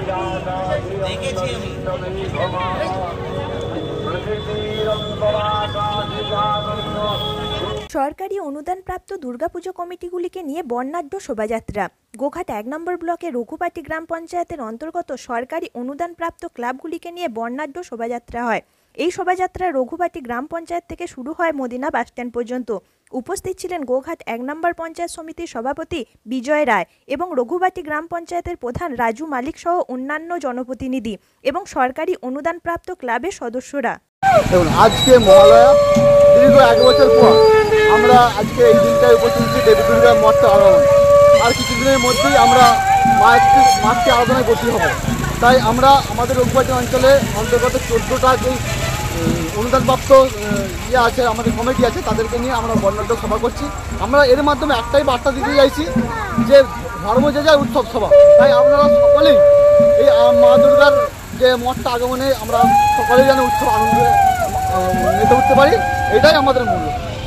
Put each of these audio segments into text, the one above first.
সরকারি অনুদানপ্রাপ্ত দুর্গাপুজো কমিটিগুলিকে নিয়ে বর্ণাঢ্য শোভাযাত্রা। গোঘাট ১ নম্বর ব্লকে রঘুপাটি গ্রাম পঞ্চায়েতের অন্তর্গত সরকারি অনুদানপ্রাপ্ত ক্লাবগুলিকে নিয়ে বর্ণাঢ্য শোভাযাত্রা হয়। এই শোভাযাত্রা রঘুপাটি গ্রাম পঞ্চায়েত থেকে শুরু হয় মদিনা বাসস্ট্যান্ড পর্যন্ত। উপস্থিত ছিলেন গোঘাট ১ নম্বর পঞ্চায়েত সমিতির সভাপতি বিজয় রায় এবং রঘুপাটি গ্রাম পঞ্চায়েতের প্রধান রাজু মালিক সহ অন্যান্য জনপ্রতিনিধি এবং সরকারি অনুদানপ্রাপ্ত ক্লাবের সদস্যরা। আজকে মহালয়া দীর্ঘ ১ বছর পর আমরা আজকে এই দিনটায় উপস্থিত হচ্ছি দেবী দুর্গার মঠে আগমন। আর কিছুদিনের মধ্যেই আমরা মাঠকে আরাধনায় বসি হব। তাই আমরা আমাদের রঘুপাটি অঞ্চলে অন্তর্গত 14টা যে অনুদানপ্রাপ্ত আছে, আমাদের কমিটি আছে, তাদেরকে নিয়ে আমরা বর্ণাঢ্য সভা করছি। আমরা এর মাধ্যমে একটাই বার্তা দিতে চাইছি যে ধর্ম যে যায় উৎসব সভা। তাই আপনারা সকলেই এই মা দুর্গার যে মঠটা আগমনে আমরা সকলেই যেন উৎসব আনন্দে মেতে উঠতে পারি, এটাই আমাদের মূল্য।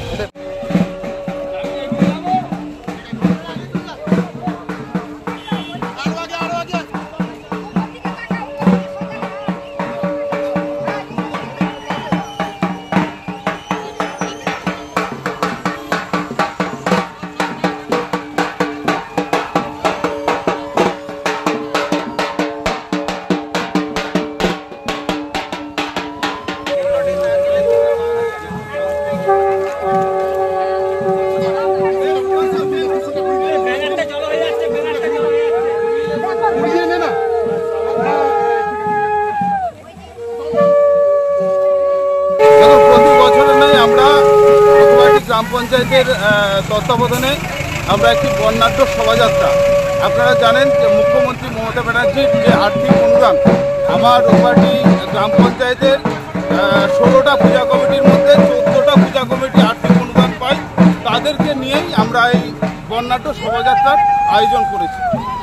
গ্রাম পঞ্চায়েতের তত্ত্বাবধানে আমরা একটি বর্ণাঢ্য শোভাযাত্রা, আপনারা জানেন যে মুখ্যমন্ত্রী মমতা ব্যানার্জির যে আর্থিক অনুদান আমার রঘুপাটি গ্রাম পঞ্চায়েতের 16টা পূজা কমিটির মধ্যে 14টা পূজা কমিটি আর্থিক অনুদান পায়। তাদেরকে নিয়েই আমরা এই বর্ণাঢ্য শোভাযাত্রার আয়োজন করেছি।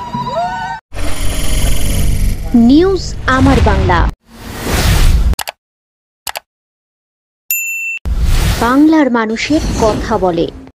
নিউজ আমার বাংলা, বাংলার মানুষের কথা বলে।